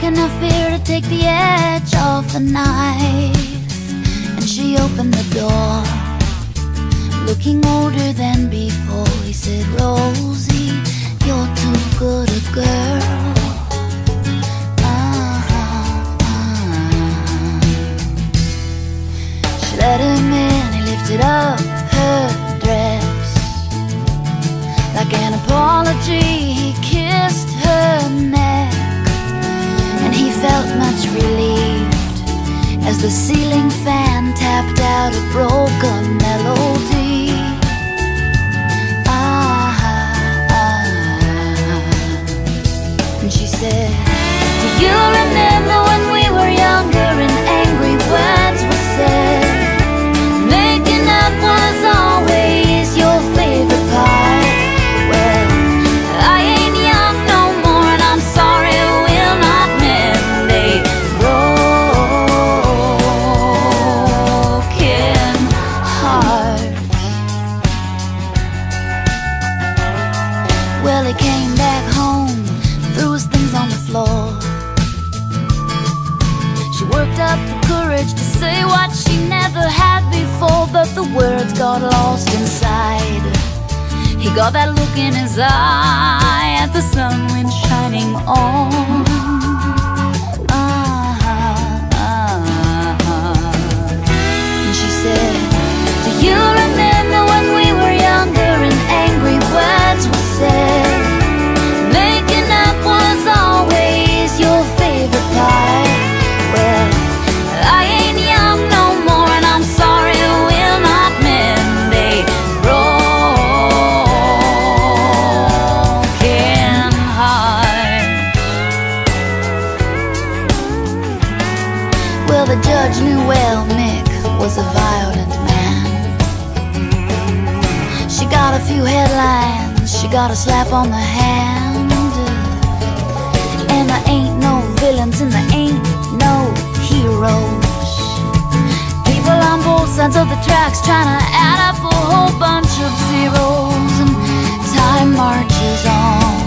drank enough beer to take the edge off the night, and she opened the door, looking older than before. He said, Rosie, you're too good a girl. She let him in, he lifted up her dress. Like an apology, he kissed her neck, and he felt much relieved as the ceiling fan tapped out a broken melody. And she said, do you remember when we were younger and angry words were said? Making up was always your favorite part. Well, I ain't young no more, and I'm sorry we'll not mend a broken heart. Well, he came back home, threw his things on the floor. She worked up the courage to say what she never had before, but the words got lost inside. He got that look in his eye at the sun when shining on. And she said, do you remember when we were younger and angry words were said? Making up was always your favorite part. Well, I ain't young no more, and I'm sorry we'll not mend a broken heart. Well, the judge knew well Mick was a violent man. She got a few headlines, she got a slap on the hand, and there ain't no villains and there ain't no heroes. People on both sides of the tracks trying to add up a whole bunch of zeros, and time marches on.